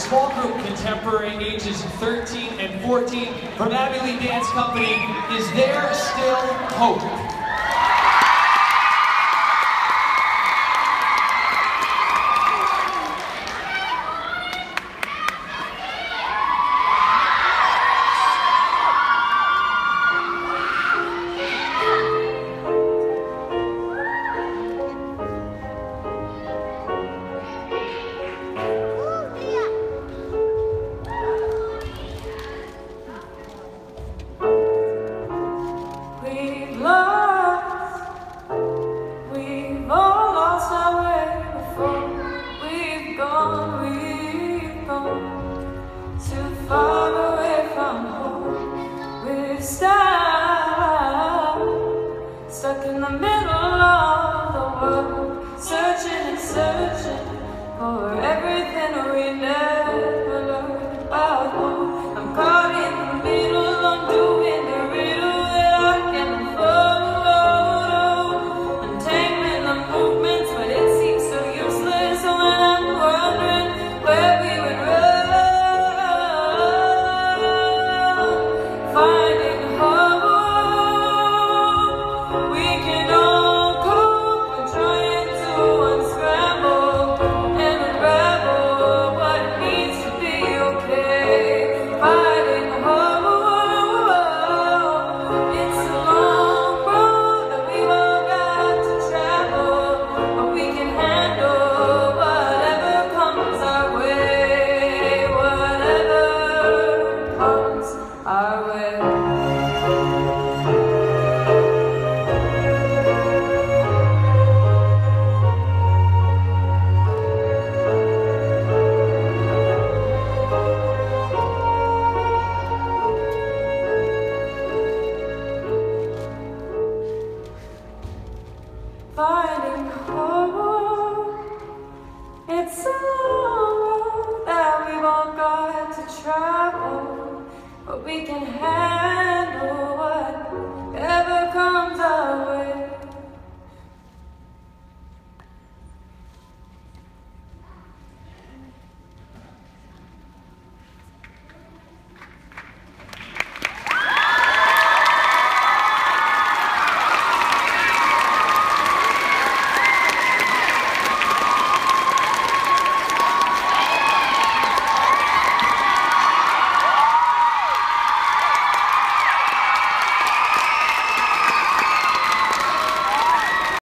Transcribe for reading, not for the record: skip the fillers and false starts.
small group contemporary ages 13 and 14 from Abbey Lee Dance Company. Is there still hope? Stuck in the middle of the world, searching and searching for everything we never learned about home. I'm caught in the middle, I'm doing the riddle that I can follow, untangling the movements, but it seems so useless when I'm wondering where we would run, finding hope. Finding hope, it's a long road that we've all got to travel, but we can have